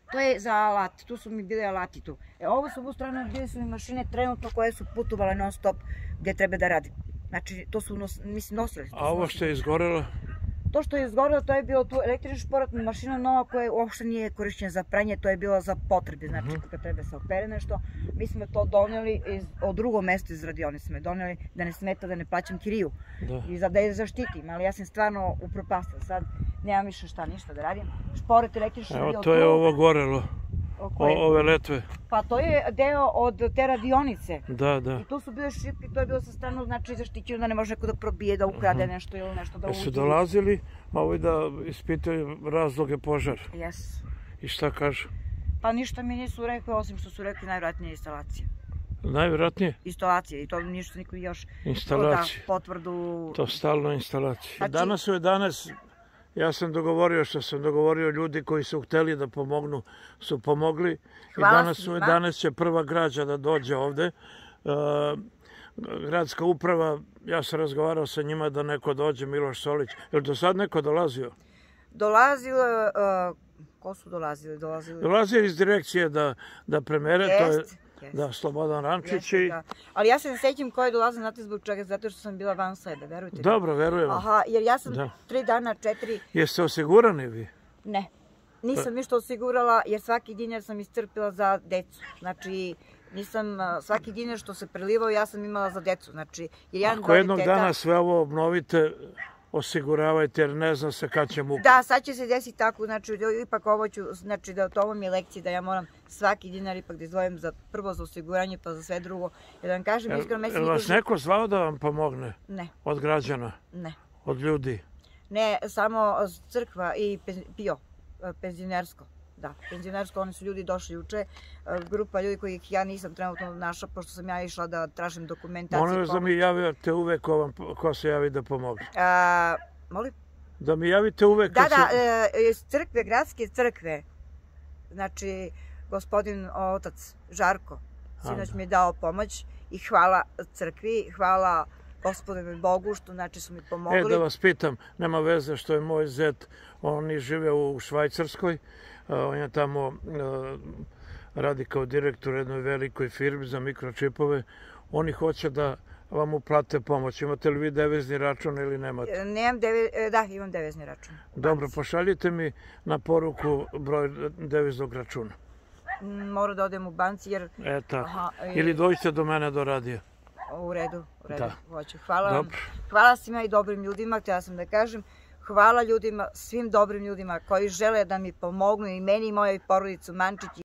To je za alat, tu su mi bili alati tu. Ovo su ovu stranu bile su mi mašine trenutno koje su putovale non stop gdje treba da radim. Znači, to su, mislim, nosili. A ovo što je izgorelo? To što je izgorelo, to je bilo tu električna šporatna mašina nova koja uopšte nije korišćena za pranje, to je bilo za potrebe, znači kada treba se opere nešto. Mi smo to doneli od drugog mesta iz radionice, smo je doneli da ne smeta, da ne plaćam kiriju i da je zaštitim, ali ja sam stvarno upropastila. Sad nemam više ništa da radim. Šporet električni je bio tu. Evo, to je ovo gorelo. Ove letve. Pa to je deo od te radionice. Da, da. I tu su bile šipke, to je bilo sa stranu, znači zaštićeno da ne može neko da probije, da ukrade nešto ili nešto da uđe. Su dolazili da ispitaju razloge požara? Jes. I šta kažu? Pa ništa mi nisu rekli, osim što su rekli najvjerojatnije instalacije. Najvjerojatnije? Instalacije, i to ništa niko još potvrdu... To stalno instalacije. Danas u 11... Ja sam dogovorio što sam dogovorio, ljudi koji su hteli da pomognu su pomogli. I danas u 11 će prva građa da dođe ovde. Gradska uprava, ja sam razgovarao sa njima da neko dođe, Miloš Solić. Je li do sad neko dolazio? Dolazilo, ko su dolazili? Dolazili iz direkcije da premere, to je... Da, Slobodan Rančić i... Ali ja se ne sjećam ko je dolazio, znate zbog čega, zato što sam bila van sebe, verujte mi. Dobro, verujem. Aha, jer ja sam 3 dana, 4... Jeste osigurani vi? Ne, nisam ništa osigurala jer svaki dinar sam iscrpila za decu. Znači, nisam, svaki dinar što se prelivao ja sam imala za decu. Znači, jer jedan ako jednog dana sve ovo obnovite, osiguravajte jer ne zna se kad će muka. Da, sad će se desiti tako, znači ipak ovo ću, znači da ovo mi je lekcija da ja moram svaki dinar ipak da izdvojim prvo za osiguranje pa za sve drugo. Jer da vam kažem, iskreno je vas neko zvao da vam pomogne? Ne. Od građana? Ne. Od ljudi? Ne, samo crkva i PIO, penzionersko. Da, penzionersko, oni su ljudi došli juče, grupa ljudi kojih ja nisam trenutno našla, pošto sam ja išla da tražim dokumentaciju. Molim vas da mi javite uvek ko se javi da pomogne. Molim? Da mi javite uvek... Da, iz crkve, gradske crkve. Znači, gospodin otac Žarko, sinoć mi je dao pomoć i hvala crkvi, hvala Gospodinu Bogu što znači su mi pomogli. Da vas pitam, nema veze što je moj zet, oni žive u Švajcarskoj, on je tamo radi kao direktor jednoj velikoj firmi za mikročipove, oni hoće da vam uplate pomoć. Imate li vi devizni račun ili nemate? Da, imam devizni račun. Dobro, pošaljite mi na poruku broj deviznog računa. Moram da odem u banci jer... Tako. Ili dođite do mene do radija. U redu, hoću. Hvala vam. Hvala svima i dobrim ljudima, htjela sam da kažem. Hvala ljudima, svim dobrim ljudima koji žele da mi pomognu i meni i mojoj porodici Mančić.